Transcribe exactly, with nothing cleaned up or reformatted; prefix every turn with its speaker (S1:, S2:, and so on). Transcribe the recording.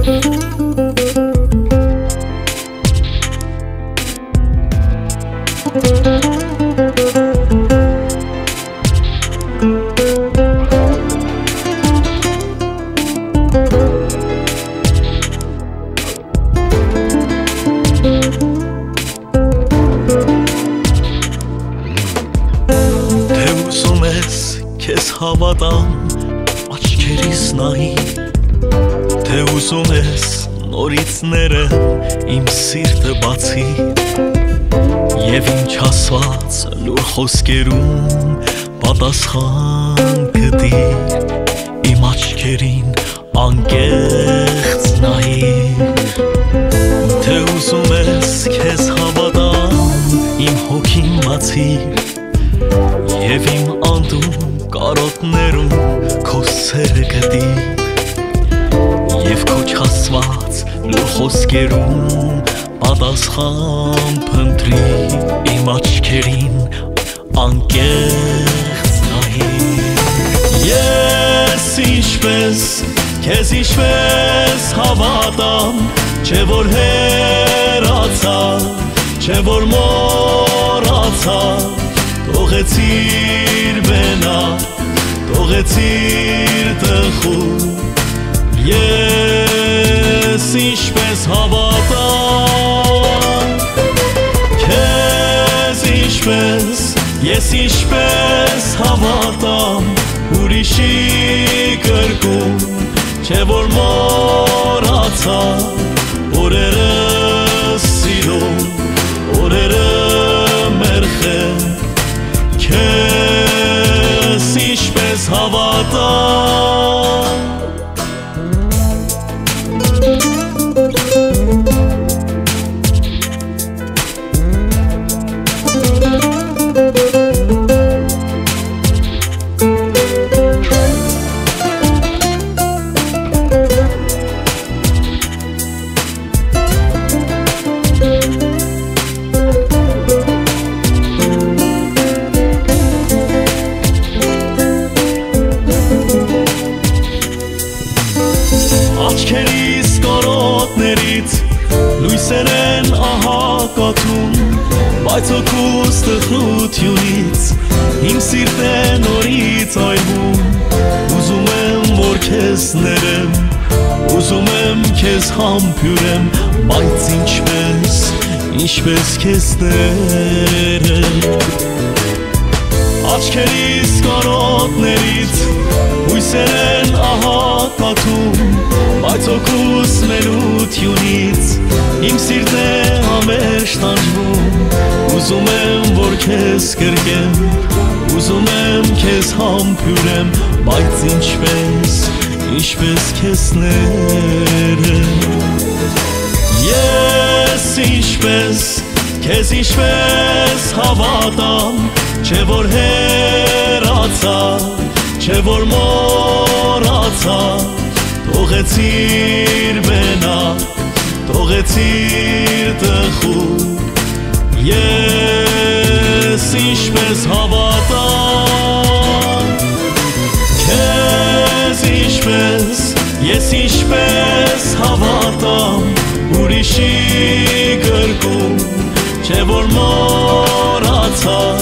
S1: Քեզ հավատամ աչքերիս նայի, թե ուզում ես նորից ներեմ իմ սիրտը բացի, և ինչ ասված լուր խոսքերում պատասխան կտիր, իմ աչքերին անկեղծ նայիր, թե ուզում ես քեզ հավատամ իմ հոգին բացիր, և իմ անդում կարոտներում քո սերը գտիր, և քո չասված լուր խոսքերում պատասխան փնտրի, իմ աչքերին անկեղծ նայիր։ Ես ինչպես քեզ ինչպես հավատամ, չէ որ հեռացա, չէ որ մոռացա, թողեցիր մենակ, թողեցիր տխուր, ես ինչպես հավատամ, քեզ ինչպես, ես ինչպես հավատամ, ուրիշի կրկում, չէ որ մոռացա, օրերս սիրում, օրերը մերխեմ, քեզ ինչպես հավատամ։ Աչքերիս կարոտներից լույսեր են ահա կաթում, բայց օգուս տխրությունից իմ սիրտ է նորից այրվում, ուզում եմ որ քեզ ներեմ, ուզում եմ քեզ համբուրեմ, բայց ինչպես, ինչպես քեզ ներեմ։ Աչքերիս կարոտներից հույսեր են ահա կաթում, բայց օգուս մենությունից իմ սիրտն է համերժ տանջվում, ուզում եմ որ քեզ կրկեմ, ուզում եմ քեզ համբուրեմ, բայց ինչպես, ինչպես քեզ ներեմ։ Ես ինչպես, քեզ ինչպես հավատամ, չէ որ հեռացա, չէ որ մոռացա, թողեցիր մենակ, թողեցիր տխուր, ես ինչպես հավատամ, քեզ ինչպես, ես ինչպես հավատամ, ուրիշի կրկում, չէ որ մոռացա,